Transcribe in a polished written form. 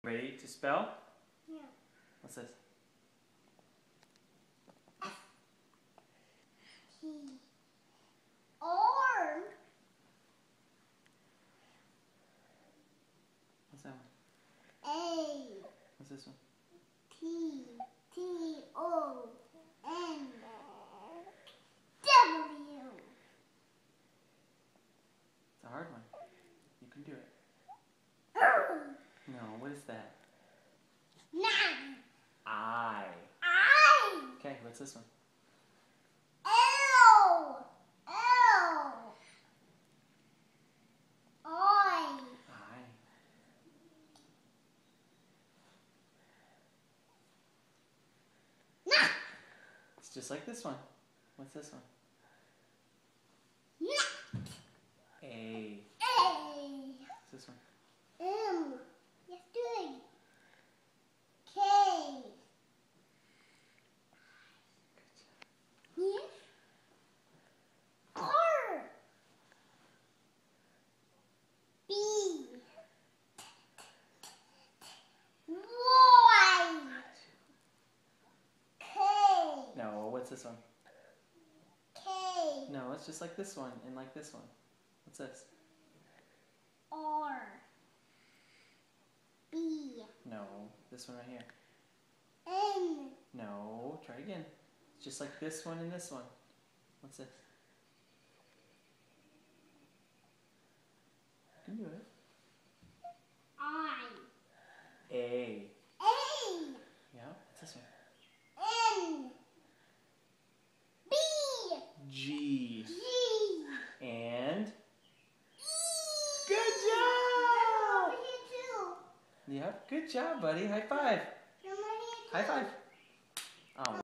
Ready to spell? Yeah. What's this? T. R. What's that one? A. What's this one? T. T-O-N. W. It's a hard one. You can do it. R. No, what is that? 9. I. I. Okay, what's this one? L. L. I. I. N. It's just like this one. What's this one? N. A. A. What's this one? M. Yes, good. K. Yes. R. B. Y. K. No, what's this one? K. No, it's just like this one and like this one. What's this? R. B. No, this one right here. N. No, try again. It's just like this one and this one. What's this? You can do it. I. A. A. Yeah, what's this one? N. B. G. G. And? E. Good They're job! over here too. Yep, good job, buddy. High five. They're over here too. High five. Oh.